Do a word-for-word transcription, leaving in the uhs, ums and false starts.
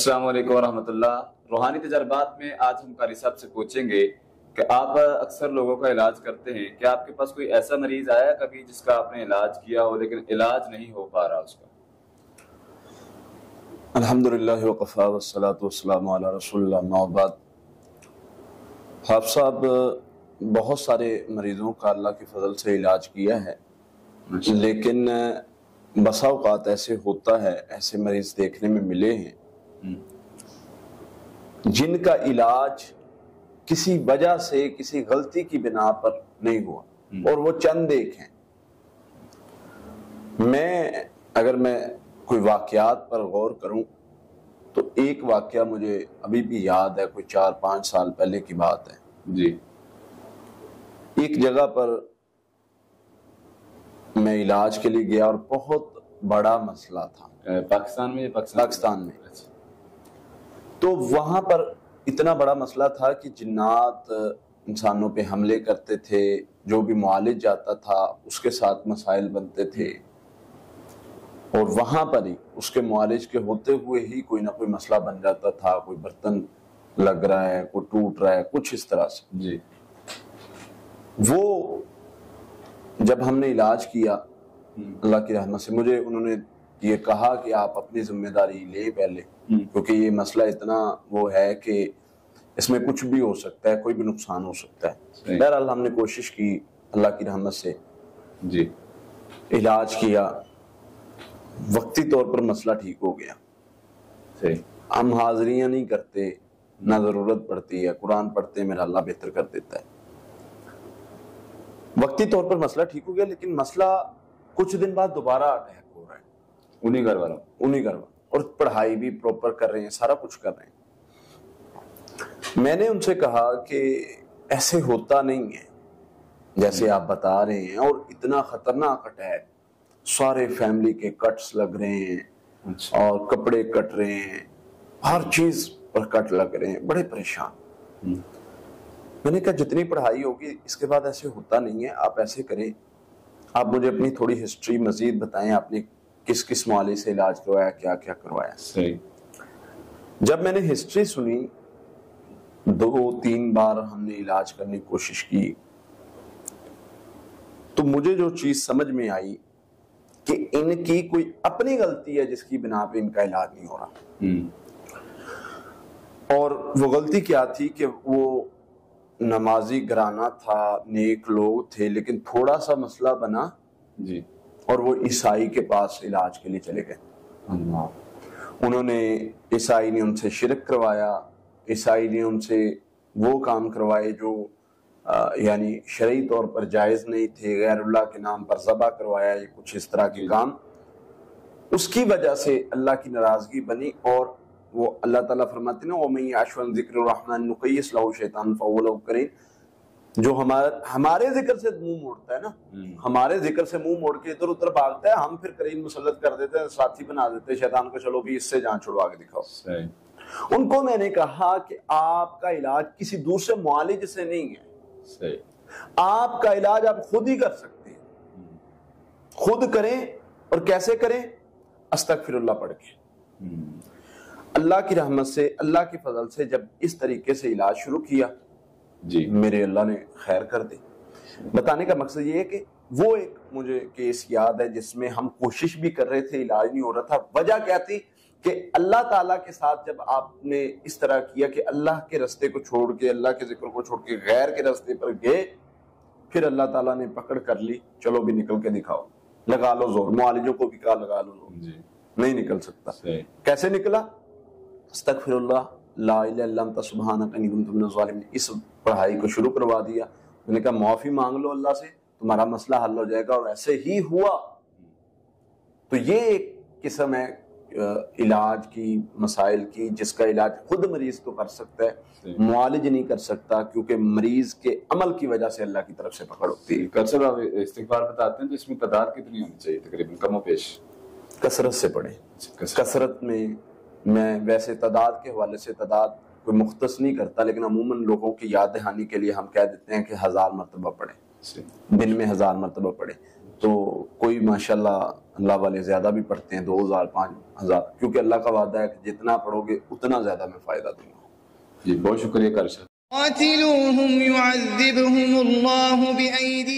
السلام علیکم ورحمۃ اللہ۔ روحانی تجربات میں آج ہم قاری صاحب سے پوچھیں گے کہ آپ اکثر لوگوں کا علاج کرتے ہیں، کیا آپ کے پاس کوئی ایسا مریض آیا کبھی جس کا آپ نے علاج کیا ہو لیکن علاج نہیں ہو پا رہا اس کا؟ الحمدللہ وقفا والصلاة والسلام علی رسول اللہ، اما بعد۔ حافظ صاحب، بہت سارے مریضوں کا اللہ کے فضل سے علاج کیا ہے، لیکن بسا اوقات ایسے ہوتا ہے، ایسے مریض دیکھنے میں ملے ہیں جن کا علاج کسی وجہ سے، کسی غلطی کی بنا پر نہیں ہوا، اور وہ چند ایک ہیں۔ میں اگر میں کوئی واقعات پر غور کروں تو ایک واقعہ مجھے ابھی بھی یاد ہے، کوئی چار پانچ سال پہلے کی بات ہے جی۔ ایک جگہ پر میں علاج کے لیے گیا اور بہت بڑا مسئلہ تھا، پاکستان میں پاکستان, پاکستان میں۔ تو وہاں پر اتنا بڑا مسئلہ تھا کہ جنات انسانوں پہ حملے کرتے تھے، جو بھی معالج جاتا تھا اس کے ساتھ مسائل بنتے تھے، اور وہاں پر ہی اس کے معالج کے ہوتے ہوئے ہی کوئی نہ کوئی مسئلہ بن جاتا تھا، کوئی برتن لگ رہا ہے، کوئی ٹوٹ رہا ہے، کچھ اس طرح سے۔ جی۔ وہ جب ہم نے علاج کیا اللہ کی رحمت سے، مجھے انہوں نے یہ کہا کہ آپ اپنی ذمہ داری لیں پہلے، کیونکہ یہ مسئلہ اتنا وہ ہے کہ اس میں کچھ بھی ہو سکتا ہے، کوئی بھی نقصان ہو سکتا ہے۔ بہرحال ہم نے کوشش کی اللہ کی رحمت سے، جی، علاج کیا، وقتی طور پر مسئلہ ٹھیک ہو گیا۔ صحیح۔ ہم حاضریاں نہیں کرتے، نہ ضرورت پڑتی ہے، قرآن پڑھتے ہیں، میرا اللہ بہتر کر دیتا ہے۔ وقتی طور پر مسئلہ ٹھیک ہو گیا، لیکن مسئلہ کچھ دن بعد دوبارہ اٹیک ہو رہا ہے انہی گھر والوں انہی گھر والوں اور پڑھائی بھی پروپر کر رہے ہیں، سارا کچھ کر رہے ہیں۔ میں نے ان سے کہا کہ ایسے ہوتا نہیں ہے جیسے آپ بتا رہے ہیں، اور اتنا خطرناک اٹیک، سارے فیملی کے کٹس لگ رہے ہیں اور کپڑے کٹ رہے ہیں، ہر چیز پر کٹ لگ رہے ہیں، بڑے پریشان۔ میں نے کہا جتنی پڑھائی ہوگی اس کے بعد ایسے ہوتا نہیں ہے، آپ ایسے کریں، آپ مجھے اپنی تھوڑی ہسٹری مزید بتائیں، آپ نے کس کس معالج سے علاج کروایا، کیا کیا کروایا۔ صحیح۔ جب میں نے ہسٹری سنی، دو تین بار ہم نے علاج کرنے کی کوشش کی، تو مجھے جو چیز سمجھ میں آئی کہ ان کی کوئی اپنی غلطی ہے جس کی بنا پہ ان کا علاج نہیں ہو رہا۔ اور وہ غلطی کیا تھی کہ وہ نمازی گھرانہ تھا، نیک لوگ تھے، لیکن تھوڑا سا مسئلہ بنا جی، اور وہ عیسائی کے پاس علاج کے لیے چلے گئے۔ انہوں نے، عیسائی نے ان سے شرک کروایا، عیسائی نے ان سے وہ کام کروائے جو یعنی شرعی طور پر جائز نہیں تھے، غیر اللہ کے نام پر ذبح کروایا، یہ کچھ اس طرح کے کام۔ اس کی وجہ سے اللہ کی ناراضگی بنی، اور وہ اللہ تعالیٰ فرماتے ہیں نا وَمَن يَعْشُ عَن ذِكْرِ الرَّحْمَنِ نُقَيِّضْ لَهُ شَيْطَانٌ فَهُوَ لَهُ قَرِينٌ، جو ہمارے ہمارے ذکر سے منہ موڑتا ہے نا، ہمارے ذکر سے منہ موڑ کے ادھر ادھر بھاگتا ہے، ہم پھر قرین مسلط کر دیتے ہیں، ساتھی بنا دیتے ہیں شیطان کو، چلو بھی اس سے جان چھڑوا کے دکھاؤ۔ صحیح۔ ان کو میں نے کہا کہ آپ کا علاج کسی دوسرے معالج سے نہیں ہے، صحیح، آپ کا علاج آپ خود ہی کر سکتے ہیں، خود کریں۔ اور کیسے کریں؟ استغفر اللہ پڑھ کے۔ اللہ کی رحمت سے، اللہ کی فضل سے جب اس طریقے سے علاج شروع کیا، جی، میرے اللہ نے خیر کر دی۔ بتانے کا مقصد یہ ہے کہ وہ ایک مجھے کیس یاد ہے جس میں ہم کوشش بھی کر رہے تھے، علاج نہیں ہو رہا تھا۔ وجہ کیا تھی کہ اللہ تعالیٰ کے ساتھ جب آپ نے اس طرح کیا کہ اللہ کے راستے کو چھوڑ کے، اللہ کے ذکر کو چھوڑ کے غیر کے راستے پر گئے، پھر اللہ تعالیٰ نے پکڑ کر لی، چلو بھی نکل کے دکھاؤ، لگا لو زور۔ معالجوں کو بھی کہا لگا لو زور، جی، نہیں نکل سکتا۔ صحیح۔ کیسے نکلا؟ استغفر اللہ، لا الہ الا انت سبحانک انی کنت من الظالمین، اس پڑھائی کو شروع کروا دیا۔ میں نے کہا معافی مانگ لو اللہ سے، تمہارا مسئلہ حل ہو جائے گا، اور ایسے ہی ہوا۔ تو یہ ایک قسم ہے علاج کی، مسائل کی، جس کا علاج خود مریض تو کر سکتا ہے، معالج نہیں کر سکتا، کیونکہ مریض کے عمل کی وجہ سے اللہ کی طرف سے پکڑ ہوتی ہے۔ کل آپ استغفار بتاتے ہیں تو اس میں تعداد کتنی ہونی چاہیے تقریباً، کم و بیش؟ کثرت سے پڑھیں۔ کثرت میں میں ویسے تعداد کے حوالے سے تعداد کوئی مختص نہیں کرتا، لیکن عموماً لوگوں کی یاد دہانی کے لیے ہم کہہ دیتے ہیں کہ ہزار مرتبہ پڑھیں، دن میں ہزار مرتبہ پڑھیں، تو کوئی ماشاءاللہ اللہ والے زیادہ بھی پڑھتے ہیں، دو ہزار پانچ ہزار، کیونکہ اللہ کا وعدہ ہے کہ جتنا پڑھو گے اتنا زیادہ میں فائدہ دوں گا۔ جی بہت شکریہ کارش۔ قاتلوهم يعذبهم الله بأيديكم